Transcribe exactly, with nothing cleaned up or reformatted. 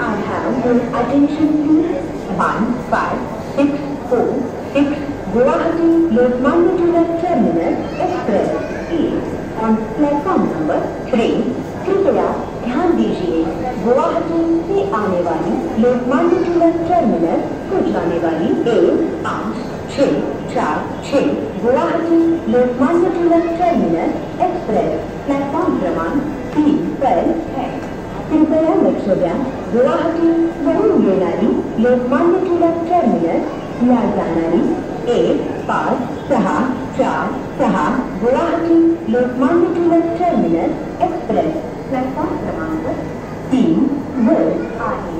I have your attention please. one five six four six Guwahati Lokmanya Tilak Terminus Express is on platform number three. कृपया ध्यान दीजिए, गुवाहाटी से आने वाली Lokmanya Tilak terminus को जाने वाली एक पाँच छः चार छः Guwahati Lokmanya Tilak terminus express platform क्रमांक तीन पर है. कृपया लक्ष द्या, गुवाहाटी वरून येणारी लोकमान्य तिलक टर्मिनस या जाणारी एक पाच सहा चार सहा Guwahati Lokmanya Tilak terminus express platform क्रमांक तीन वर आहे.